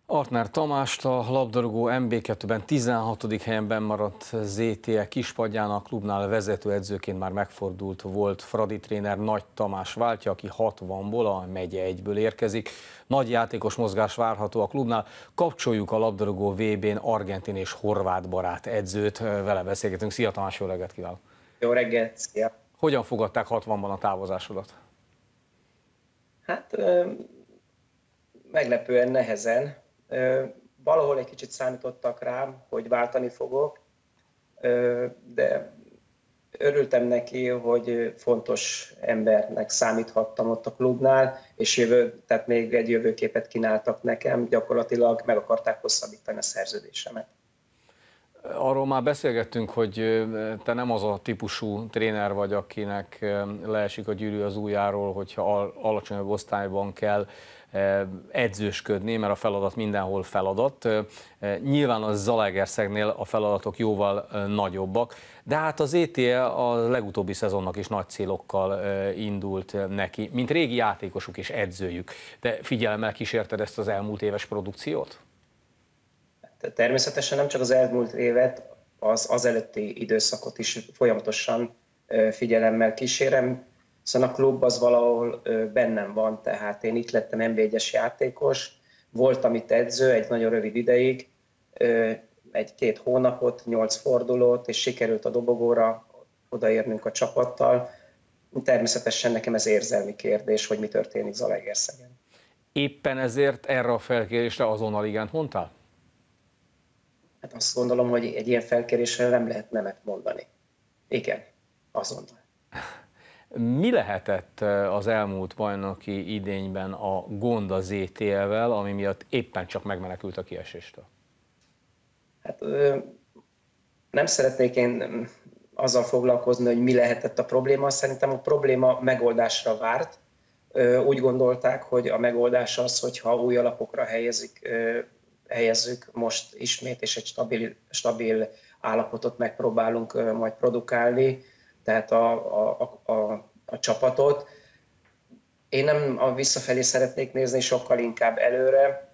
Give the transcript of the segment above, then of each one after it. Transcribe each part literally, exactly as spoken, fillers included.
Artner Tamást, a labdarúgó em bé kettőben tizenhatodik helyen bennmaradt zé té e kispadján a klubnál vezetőedzőként már megfordult volt Fradi tréner Nagy Tamás váltja, aki hatvanból, a megye egyből érkezik. Nagy játékos mozgás várható a klubnál. Kapcsoljuk a labdarúgó vé bén argentin és horvát barát edzőt, vele beszélgetünk. Szia Tamás, jó reggelt kívánok! Jó reggelt, szia! Hogyan fogadták hatvanban a távozásodat? Hát meglepően nehezen. Valahol egy kicsit számítottak rám, hogy váltani fogok, de örültem neki, hogy fontos embernek számíthattam ott a klubnál, és jövő, tehát még egy jövőképet kínáltak nekem, gyakorlatilag meg akarták hosszabbítani a szerződésemet. Arról már beszélgettünk, hogy te nem az a típusú tréner vagy, akinek leesik a gyűrű az ujjáról, hogyha alacsonyabb osztályban kell edzősködni, mert a feladat mindenhol feladat. Nyilván a Zalaegerszegnél a feladatok jóval nagyobbak, de hát az zé té e a legutóbbi szezonnak is nagy célokkal indult neki, mint régi játékosuk és edzőjük. De figyelemmel kísérted ezt az elmúlt éves produkciót? Természetesen nem csak az elmúlt évet, az, az előtti időszakot is folyamatosan figyelemmel kísérem, hiszen a klub az valahol bennem van, tehát én itt lettem en bé egyes játékos, voltam itt edző egy nagyon rövid ideig, egy-két hónapot, nyolc fordulót, és sikerült a dobogóra odaérnünk a csapattal. Természetesen nekem ez érzelmi kérdés, hogy mi történik Zalaegerszegen. Éppen ezért erre a felkérésre azonnal igent mondtál? Hát azt gondolom, hogy egy ilyen felkérésre nem lehet nemet mondani. Igen, azonnal. Mi lehetett az elmúlt bajnoki idényben a gond a zé té e-vel, ami miatt éppen csak megmenekült a kieséstől? Hát nem szeretnék én azzal foglalkozni, hogy mi lehetett a probléma. Szerintem a probléma megoldásra várt. Úgy gondolták, hogy a megoldás az, hogyha új alapokra helyezik, helyezzük most ismét, és egy stabil, stabil állapotot megpróbálunk majd produkálni, tehát a, a, a, a csapatot. Én nem a visszafelé szeretnék nézni, sokkal inkább előre,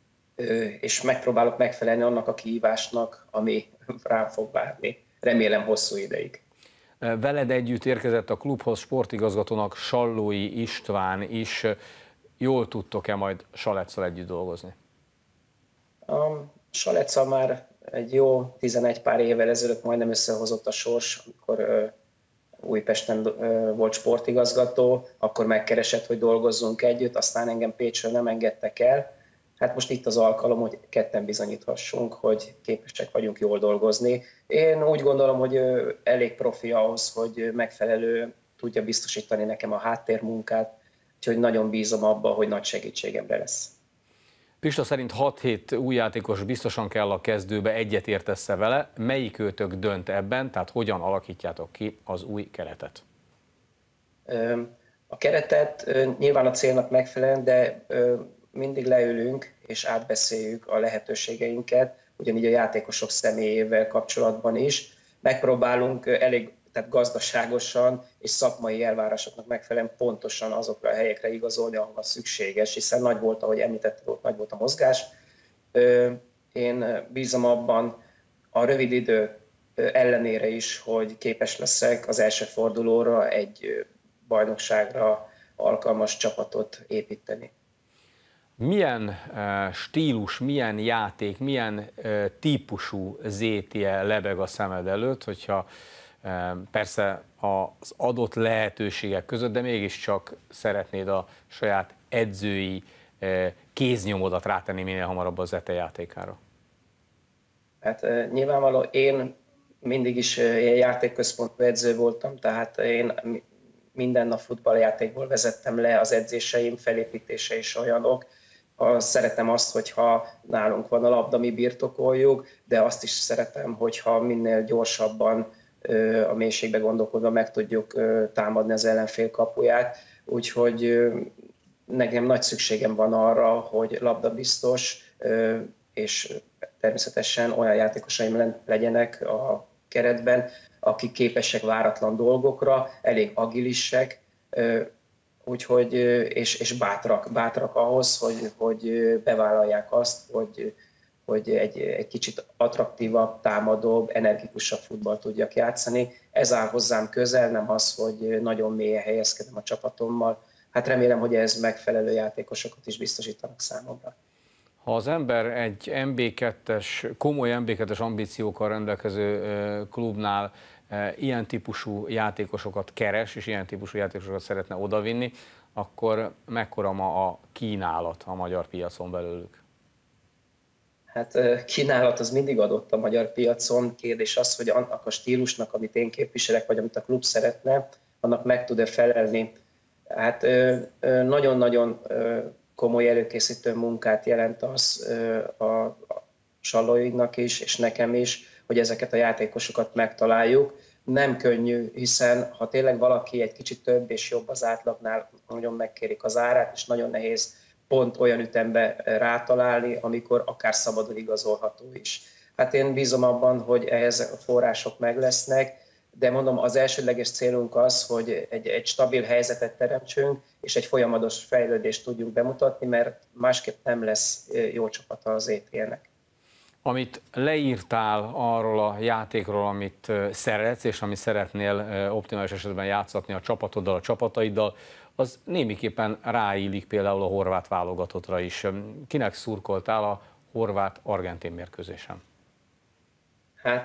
és megpróbálok megfelelni annak a kihívásnak, ami rám fog várni. Remélem hosszú ideig. Veled együtt érkezett a klubhoz sportigazgatónak Sallói István is. Jól tudtok-e majd Saleccal együtt dolgozni? A Saleccal már egy jó tizenegy pár évvel ezelőtt majdnem összehozott a sors, amikor Újpesten volt sportigazgató, akkor megkeresett, hogy dolgozzunk együtt, aztán engem Pécsről nem engedtek el. Hát most itt az alkalom, hogy ketten bizonyíthassunk, hogy képesek vagyunk jól dolgozni. Én úgy gondolom, hogy elég profi ahhoz, hogy megfelelő tudja biztosítani nekem a háttérmunkát, úgyhogy nagyon bízom abba, hogy nagy segítségemre lesz. Pista szerint hat-hét új játékos biztosan kell a kezdőbe, egyet értesz-e vele? Melyik őtök dönt ebben, tehát hogyan alakítjátok ki az új keretet? A keretet nyilván a célnak megfelelően, de mindig leülünk és átbeszéljük a lehetőségeinket, ugyanígy a játékosok személyével kapcsolatban is. Megpróbálunk elég tehát gazdaságosan és szakmai elvárásoknak megfelelően pontosan azokra a helyekre igazolni, ahol szükséges, hiszen nagy volt, ahogy említetted, ott nagy volt a mozgás. Én bízom abban a rövid idő ellenére is, hogy képes leszek az első fordulóra egy bajnokságra alkalmas csapatot építeni. Milyen stílus, milyen játék, milyen típusú zé té e lebeg a szemed előtt, hogyha persze az adott lehetőségek között, de mégiscsak szeretnéd a saját edzői kéznyomodat rátenni minél hamarabb az zé té e játékára? Hát nyilvánvaló, én mindig is ilyen játékközpontú edző voltam, tehát én minden nap futballjátékból vezettem le, az edzéseim felépítése is olyanok. Szeretem azt, hogyha nálunk van a labda, mi birtokoljuk, de azt is szeretem, hogyha minél gyorsabban a mélységbe gondolkodva meg tudjuk támadni az ellenfél kapuját. Úgyhogy nekem nagy szükségem van arra, hogy labdabiztos, és természetesen olyan játékosaim legyenek a keretben, akik képesek váratlan dolgokra, elég agilisek, úgyhogy, és, és bátrak, bátrak ahhoz, hogy, hogy bevállalják azt, hogy, hogy egy, egy kicsit attraktívabb, támadóbb, energikusabb futballt tudjak játszani. Ez áll hozzám közel, nem az, hogy nagyon mélyen helyezkedem a csapatommal. Hát remélem, hogy ez megfelelő játékosokat is biztosítanak számomra. Ha az ember egy em bé kettes, komoly em bé kettes ambíciókkal rendelkező klubnál ilyen típusú játékosokat keres, és ilyen típusú játékosokat szeretne odavinni, akkor mekkora ma a kínálat a magyar piacon belőlük? Hát kínálat az mindig adott a magyar piacon. Kérdés az, hogy annak a stílusnak, amit én képviselek, vagy amit a klub szeretne, annak meg tud-e felelni. Hát nagyon-nagyon komoly előkészítő munkát jelent az a Sallóinak is, és nekem is, hogy ezeket a játékosokat megtaláljuk. Nem könnyű, hiszen ha tényleg valaki egy kicsit több és jobb az átlagnál, nagyon megkérik az árát, és nagyon nehéz pont olyan ütembe rátalálni, amikor akár szabadon igazolható is. Hát én bízom abban, hogy ehhez a források meg lesznek, de mondom, az elsődleges célunk az, hogy egy, egy stabil helyzetet teremtsünk, és egy folyamatos fejlődést tudjunk bemutatni, mert másképp nem lesz jó csapata az é té é-nek. Amit leírtál arról a játékról, amit szeretsz, és amit szeretnél optimális esetben játszatni a csapatoddal, a csapataiddal, az némiképpen ráillik például a horvát válogatottra is. Kinek szurkoltál a horvát-argentin mérkőzésen? Hát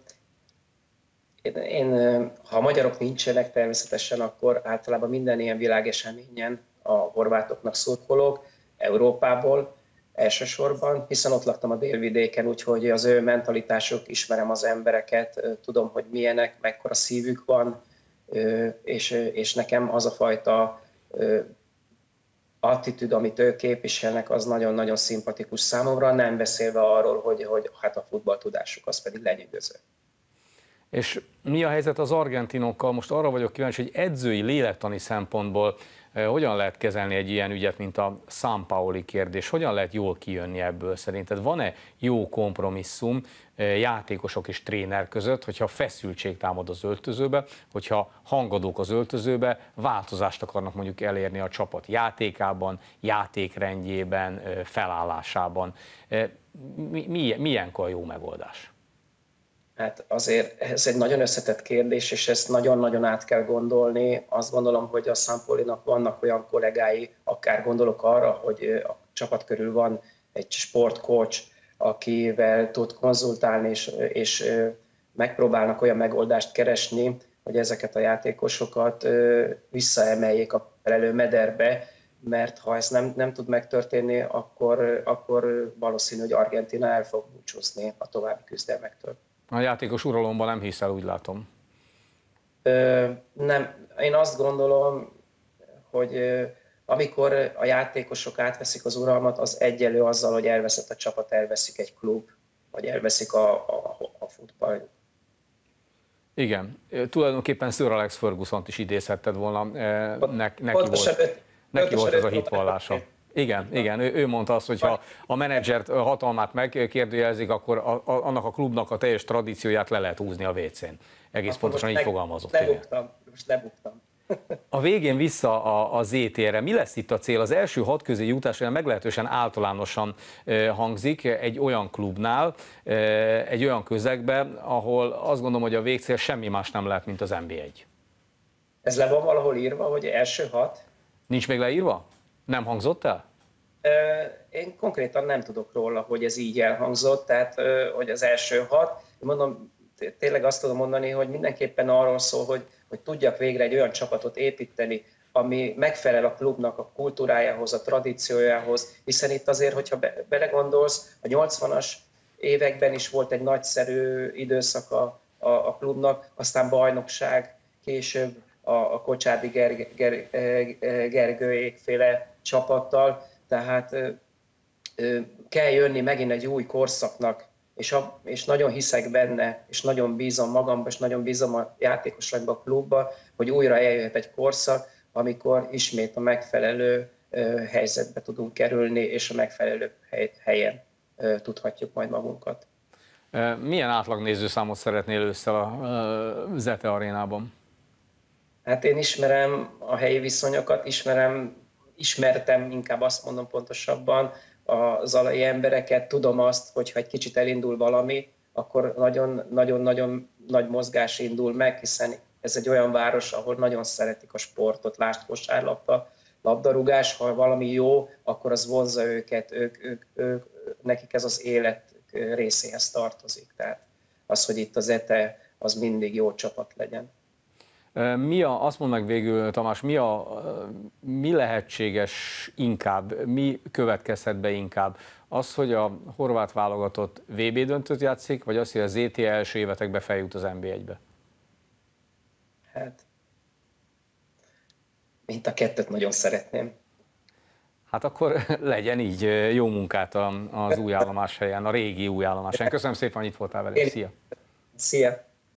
én, én, ha a magyarok nincsenek természetesen, akkor általában minden ilyen világeseményen a horvátoknak szurkolok, Európából elsősorban, hiszen ott laktam a délvidéken, úgyhogy az ő mentalitásuk, ismerem az embereket, tudom, hogy milyenek, mekkora szívük van, és, és nekem az a fajta attitűd, amit ők képviselnek, az nagyon-nagyon szimpatikus számomra, nem beszélve arról, hogy, hogy hát a futballtudásuk az pedig lenyűgöző. És mi a helyzet az argentinokkal? Most arra vagyok kíváncsi, hogy edzői, lélektani szempontból hogyan lehet kezelni egy ilyen ügyet, mint a São Pauli kérdés? Hogyan lehet jól kijönni ebből szerinted? Van-e jó kompromisszum játékosok és tréner között, hogyha feszültség támad az öltözőbe, hogyha hangadók az öltözőbe, változást akarnak mondjuk elérni a csapat játékában, játékrendjében, felállásában? Mi, mi, milyenkor a jó megoldás? Hát azért ez egy nagyon összetett kérdés, és ezt nagyon-nagyon át kell gondolni. Azt gondolom, hogy a São Paulinak vannak olyan kollégái, akár gondolok arra, hogy a csapat körül van egy sportcoach, akivel tud konzultálni, és, és megpróbálnak olyan megoldást keresni, hogy ezeket a játékosokat visszaemeljék a felelő mederbe, mert ha ez nem, nem tud megtörténni, akkor, akkor valószínű, hogy Argentína el fog búcsúzni a további küzdelmektől. A játékos uralomban nem hiszel, úgy látom. Ö, nem, én azt gondolom, hogy ö, amikor a játékosok átveszik az uralmat, az egyenlő azzal, hogy elveszett a csapat, elveszik egy klub, vagy elveszik a, a, a futball. Igen, tulajdonképpen Sir Alex Fergusont is idézhetted volna, ne, neki volt, neki volt ez a hitvallása. Igen, igen, ő, ő mondta azt, hogy ha a menedzser hatalmát megkérdőjelezik, akkor a, a, annak a klubnak a teljes tradícióját le lehet húzni a vécén. Egész akkor pontosan így le, fogalmazott. Lebuktam, most lebuktam. A végén vissza a, a zé té é-re. Mi lesz itt a cél? Az első hat közé jutás olyan meglehetősen általánosan hangzik egy olyan klubnál, egy olyan közegben, ahol azt gondolom, hogy a végcél semmi más nem lehet, mint az en bé egy. Ez le van valahol írva, hogy első hat? Nincs még leírva? Nem hangzott el? Én konkrétan nem tudok róla, hogy ez így elhangzott, tehát hogy az első hat. Mondom, tényleg azt tudom mondani, hogy mindenképpen arról szól, hogy, hogy tudjak végre egy olyan csapatot építeni, ami megfelel a klubnak a kultúrájához, a tradíciójához, hiszen itt azért, hogyha be, belegondolsz, a nyolcvanas években is volt egy nagyszerű időszaka a, a klubnak, aztán bajnokság, később a, a Kocsádi Ger, Ger, Gergőékféle csapattal, tehát ö, ö, kell jönni megint egy új korszaknak, és, a, és nagyon hiszek benne, és nagyon bízom magamban, és nagyon bízom a játékosaimba, a klubba, hogy újra eljöhet egy korszak, amikor ismét a megfelelő ö, helyzetbe tudunk kerülni, és a megfelelő hely, helyen ö, tudhatjuk majd magunkat. Milyen átlag nézőszámot szeretnél ősszel a Zete arénában? Hát én ismerem a helyi viszonyokat, ismerem, ismertem, inkább azt mondom pontosabban, a zalai embereket, tudom azt, hogy ha egy kicsit elindul valami, akkor nagyon-nagyon nagy mozgás indul meg, hiszen ez egy olyan város, ahol nagyon szeretik a sportot, lásd kosárlabda, labdarúgás, ha valami jó, akkor az vonzza őket, ők, ők, ők, nekik ez az élet részéhez tartozik. Tehát az, hogy itt az e té e, az mindig jó csapat legyen. Mi a, azt mondd meg végül, Tamás, mi, a, mi lehetséges inkább, mi következhet be inkább? Az, hogy a horvát válogatott vé bé döntőt játszik, vagy az, hogy az é té e első évetekbe feljut az en bé egybe? Hát, mint a kettőt nagyon szeretném. Hát akkor legyen így. Jó munkát az új állomás helyen, a régi új állomás helyen. Köszönöm szépen, hogy itt voltál velünk. Szia! Szia!